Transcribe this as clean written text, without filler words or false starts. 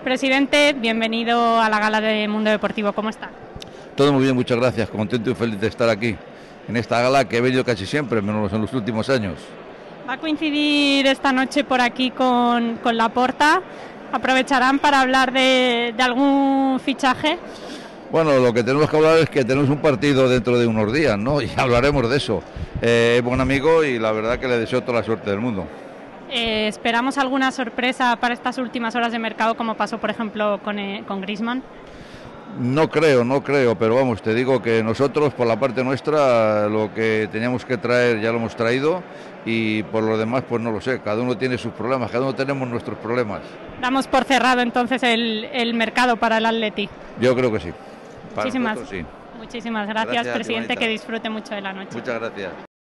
Presidente, bienvenido a la gala de Mundo Deportivo. ¿Cómo está? Todo muy bien, muchas gracias. Contento y feliz de estar aquí, en esta gala que he venido casi siempre, menos en los últimos años. ¿Va a coincidir esta noche por aquí con Laporta? ¿Aprovecharán para hablar de algún fichaje? Bueno, lo que tenemos que hablar es que tenemos un partido dentro de unos días, ¿no? Y hablaremos de eso. Es buen amigo y la verdad que le deseo toda la suerte del mundo. ¿Esperamos alguna sorpresa para estas últimas horas de mercado, como pasó, por ejemplo, con Griezmann? No creo, pero vamos, te digo que nosotros, por la parte nuestra, lo que teníamos que traer ya lo hemos traído y por lo demás, pues no lo sé, cada uno tiene sus problemas, cada uno tenemos nuestros problemas. Damos por cerrado entonces el mercado para el Atleti. Yo creo que sí. Muchísimas, Para nosotros, sí. muchísimas gracias, presidente, Ivánita. que disfrute mucho de la noche. Muchas gracias.